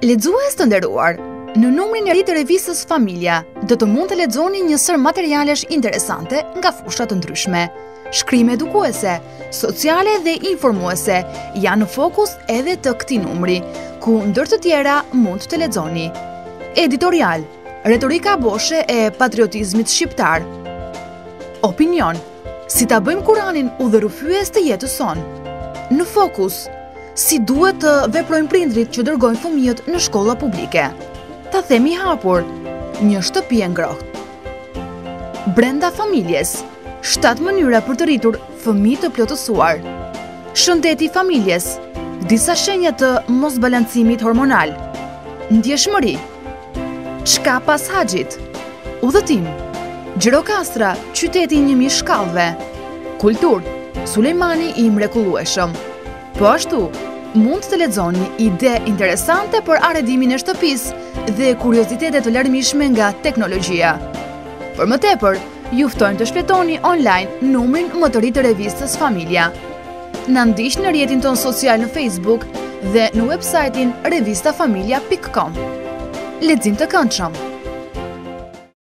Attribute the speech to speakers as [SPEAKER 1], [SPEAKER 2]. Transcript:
[SPEAKER 1] Lexues të nderuar, në numrin e ri të revistës Familja, do të mund të lexoni një sër materialesh interesante nga fusha të ndryshme. Shkrime edukuese, sociale dhe informuese janë në fokus edhe të këtij numri, ku ndër të tjera mund të lexoni. Editorial, retorika boshe e patriotizmit shqiptar. Opinion, si ta bëjmë Kuranin udhërrëfyes të jetës sonë. Në fokus, si duhet të veprojnë prindrit që dërgojnë fëmijët në shkolla publike. Ta themi hapur, një shtëpi e ngrohtë. Brenda familjes, 7 mënyra për të rritur fëmijë të plotësuar. Shëndeti i familjes, disa shenja të mosbalancimit hormonal. Ndjeshmëri, çka pas haxhit, udhëtim, Gjirokastra, qyteti i 1000 shkallëve. Kulturë, Sulejmani i mrekullueshëm. Po ashtu, mund të lexoni ide interesante për arredimin e shtëpisë dhe kuriozitete të larmishme nga teknologjia. Për më tepër, ju ftojmë të shfletoni online numrin më të ri të revistës Familja. Na ndiqni në rrjetin tonë social në Facebook dhe në websajtin revistafamilja.com. Lexim të këndshëm.